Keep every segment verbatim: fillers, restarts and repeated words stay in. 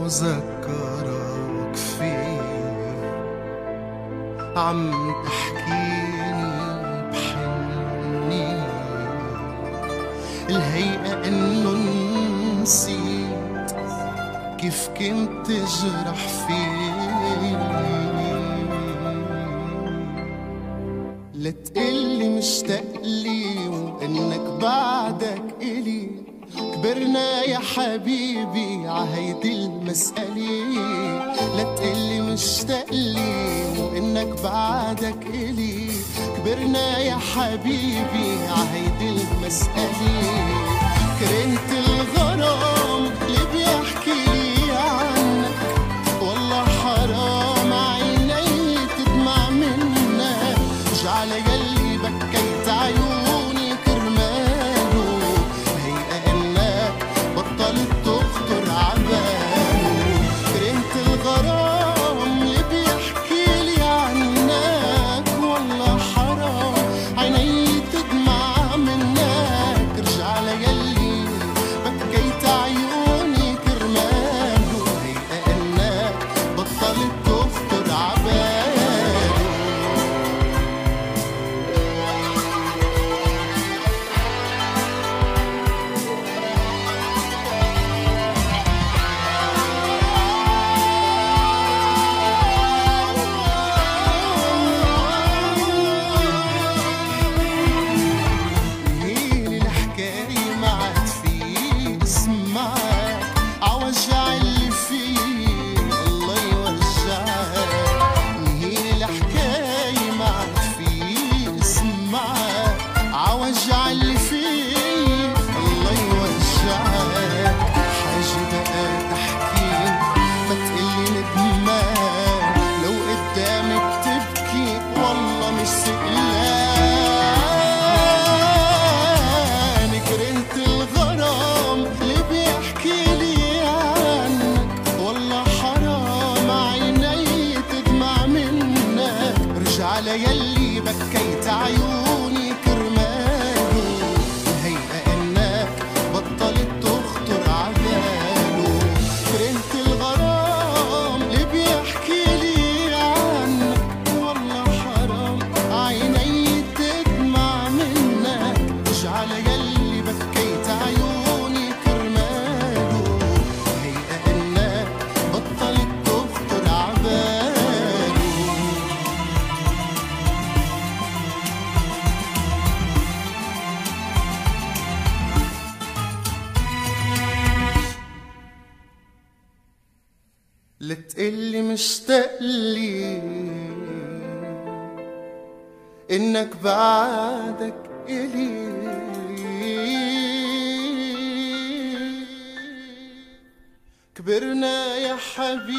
وذكرك فيه، عم تحكيني بحني الهيئة انه نسيت كيف كنت تجرح فيه. لا تقلي مشتاقلي وانك بعدك الي، كبرنا يا حبيبي عهيدي المسألة. لا تقلي مشتاقلي وانك بعدك الي، كبرنا يا حبيبي عهيدي المسألة. كرهت الغرام اللي بيحكي لي عنك، والله حرام عيني تدمع منك. جعل يلي بكيت عيوني كرماله، هيئة انك بطلت تخطر عباله. كرهت الغرام اللي بيحكي لي عنك، والله حرام عيني تدمع منك. رجع ليلي بكيت عيوني كرماله، هيئة انك بطلت تخطر عباله. نهيلي الحكاية ما عاد في اسمعك، عوجع اللي فيه الله يوجعك. نهيلي الحكاية ما عاد في اسمعك، عوجع اللي فيه الله يوجعك. حاجة بقى تحكي ما تقلي ندمان، لو قدامك تبكي والله مش سئلان. كرهت الغرام اللي بيحكي لي عنك، والله حرام عيني تدمع منك. رجع ليلي بكيت عيوني كرماله، الهيئة انك بطلت تخطر عباله. كرهت الغرام اللي بيحكي لي عنك، والله حرام عيني تدمع منك. رجع ليلي بكيت عيوني كرماله، الهيئة انك بطلت تخطر عباله. لا تقلي مشتاقلي انك بعدك الي، كبرنا يا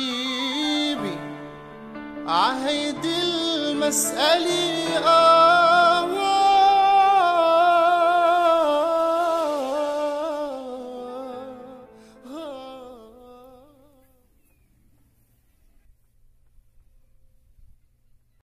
حبيبي عهيدي المسألة. آه